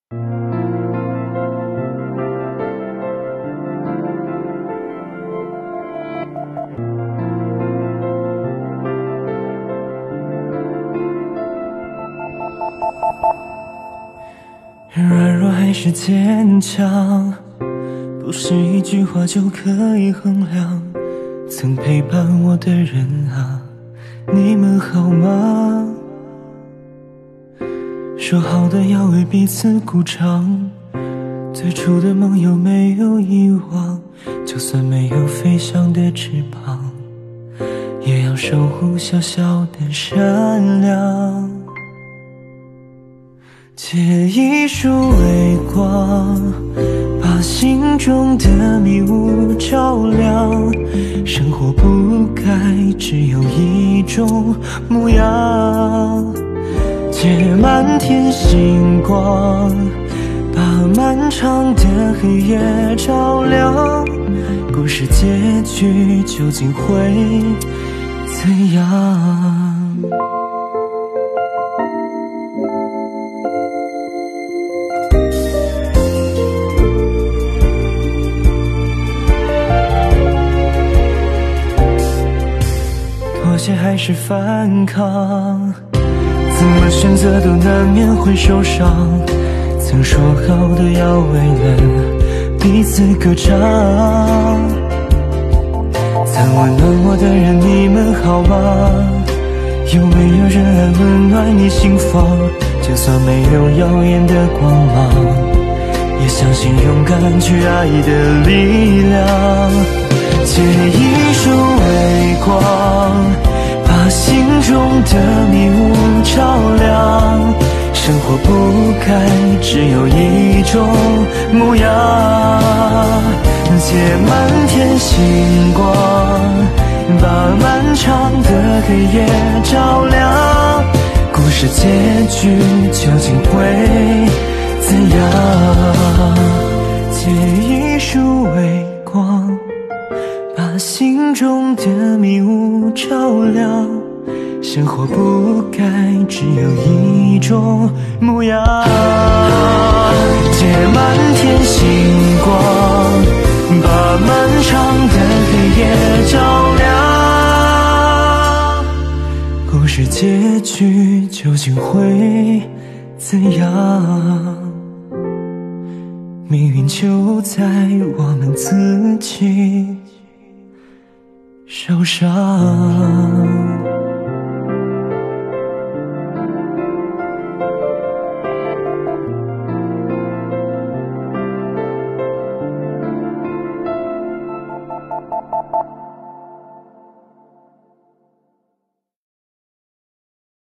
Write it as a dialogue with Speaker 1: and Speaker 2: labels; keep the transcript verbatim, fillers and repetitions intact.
Speaker 1: 软弱还是坚强，不是一句话就可以衡量。曾陪伴我的人啊，你们好吗？说好的要为彼此鼓掌，最初的梦有没有遗忘？就算没有飞翔的翅膀，也要守护小小的善良。借一束微光，把心中的迷雾照亮。生活不该只有一种模样。借满天星光，把漫长的黑夜照亮。故事结局究竟会怎样？妥协还是反抗，怎么选择都难免会受伤。曾说好的要为了彼此歌唱，曾温暖我的人你们好吗？有没有人来温暖你心房？就算没有耀眼的光芒，也相信勇敢去爱的力量。借一束微光，把心中的迷雾照亮。生活不该只有一种模样。借满天星光，把漫长的黑夜照亮。故事结局究竟会怎样？借一束微光，把心中的迷雾照亮。生活不该只有一种模样。借满天星光，把漫长的黑夜照亮。故事结局究竟会怎样？命运就在我们自己手上。